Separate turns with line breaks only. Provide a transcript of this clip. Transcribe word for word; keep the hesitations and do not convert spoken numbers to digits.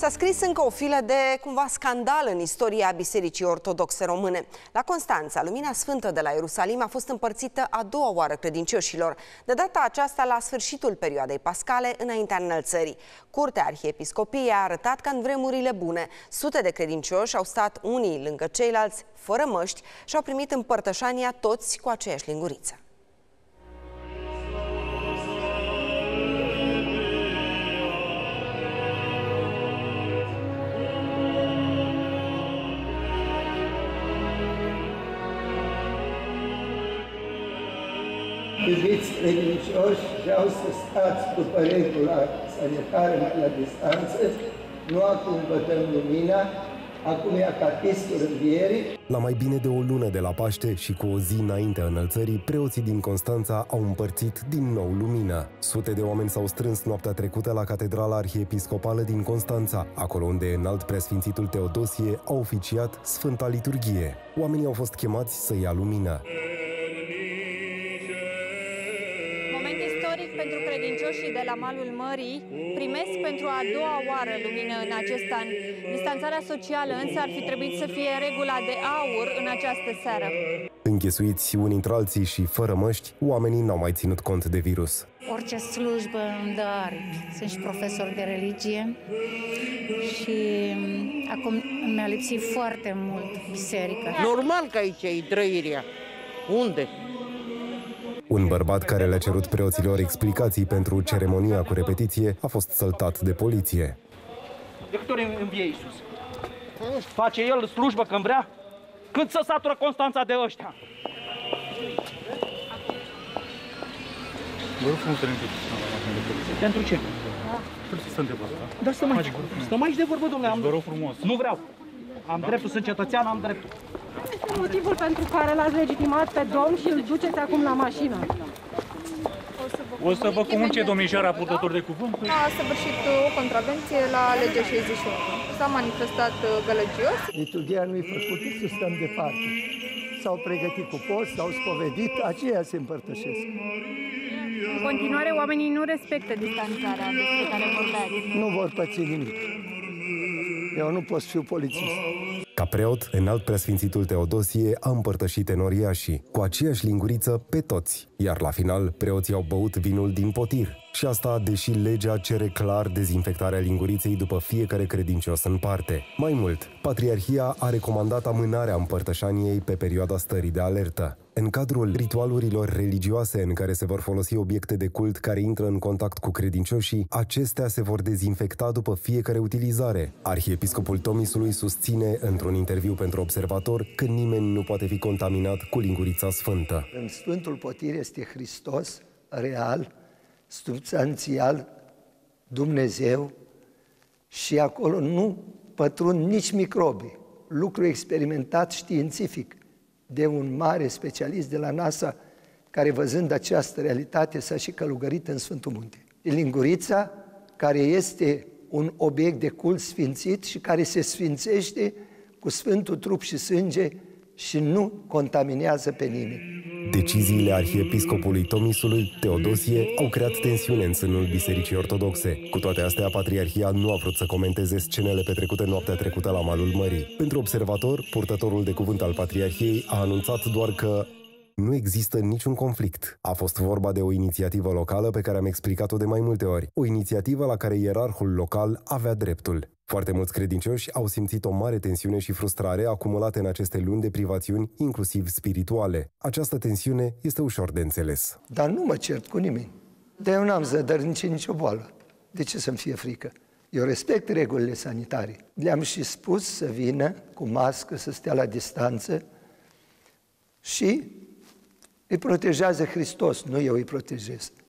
S-a scris încă o filă de, cumva, scandal în istoria Bisericii Ortodoxe Române. La Constanța, Lumina Sfântă de la Ierusalim a fost împărțită a doua oară credincioșilor, de data aceasta la sfârșitul perioadei pascale, înaintea înălțării. Curtea Arhiepiscopiei a arătat că în vremurile bune, sute de credincioși au stat unii lângă ceilalți, fără măști, și au primit împărtășania toți cu aceeași linguriță.
Iubiți credincioși, vreau să stați după regula sanitară la distanță, nu acum bătăm lumina, acum e acatistul învierii.
La mai bine de o lună de la Paște și cu o zi înaintea înălțării, preoții din Constanța au împărțit din nou lumina. Sute de oameni s-au strâns noaptea trecută la Catedrala Arhiepiscopală din Constanța, acolo unde înalt preasfințitul Teodosie a oficiat Sfânta Liturghie. Oamenii au fost chemați să ia lumina.
Pentru credincioșii de la malul mării, primesc pentru a doua oară lumină în acest an. Distanțarea socială însă ar fi trebuit să fie regula de aur în această seară.
Închesuiți unii între alții și fără măști, oamenii n-au mai ținut cont de virus.
Orice slujbă îmi dă aripi. Sunt și profesor de religie și acum mi-a lipsit foarte mult biserica.
Normal că aici e trăirea. Unde?
Un bărbat care le-a cerut preoților explicații pentru ceremonia cu repetiție a fost săltat de poliție.
De câte ori învie Iisus? Face el slujbă când vrea? Când să satură Constanța de ăștia?
Vă rog frumos să ne
Pentru ce?
Trebuie să stăm de vorbă.
Dar stăm aici. Stăm aici de vorbă, domnule.
Vă rog frumos.
Nu vreau. Am dreptul, sunt cetățean, am dreptul.
Este motivul pentru care l-ați legitimat pe domn și îl duceți acum la mașină.
O să vă comunice domnișoara purtător de cuvânt.
A săvârșit o contravenție la legea șaizeci și unu. S-a manifestat gălăgios.
Liturghia nu-i făcută să stăm departe. S-au pregătit cu post, s-au spovedit, aceia se împărtășesc.
În continuare, oamenii nu respectă distanțarea despre care vorbeați.
Nu vor păți nimic. Eu nu pot fi polițist.
Ca preot, înalt preasfințitul Teodosie a împărtășit enoriașii, cu aceeași linguriță pe toți, iar la final preoții au băut vinul din potir. Și asta deși legea cere clar dezinfectarea linguriței după fiecare credincios în parte. Mai mult, Patriarhia a recomandat amânarea împărtășaniei pe perioada stării de alertă. În cadrul ritualurilor religioase în care se vor folosi obiecte de cult care intră în contact cu credincioșii, acestea se vor dezinfecta după fiecare utilizare. Arhiepiscopul Tomisului susține într-un interviu pentru Observator că nimeni nu poate fi contaminat cu lingurița sfântă.
În Sfântul Potir este Hristos, real, substanțial, Dumnezeu, și acolo nu pătrund nici microbi. Lucru experimentat științific de un mare specialist de la NASA, care, văzând această realitate, s-a și călugărit în Sfântul Munte. Lingurița, care este un obiect de cult sfințit și care se sfințește cu Sfântul Trup și Sânge și nu contaminează pe nimeni.
Deciziile arhiepiscopului Tomisului, Teodosie, au creat tensiune în sânul Bisericii Ortodoxe. Cu toate astea, Patriarhia nu a vrut să comenteze scenele petrecute noaptea trecută la malul mării. Pentru Observator, purtătorul de cuvânt al Patriarhiei a anunțat doar că nu există niciun conflict. A fost vorba de o inițiativă locală pe care am explicat-o de mai multe ori. O inițiativă la care ierarhul local avea dreptul. Foarte mulți credincioși au simțit o mare tensiune și frustrare acumulate în aceste luni de privațiuni, inclusiv spirituale. Această tensiune este ușor de înțeles.
Dar nu mă cert cu nimeni. De eu n-am zădărnicit nicio boală. De ce să-mi fie frică? Eu respect regulile sanitare. Le-am și spus să vină cu mască, să stea la distanță și îi protejează Hristos, nu eu îi protejez.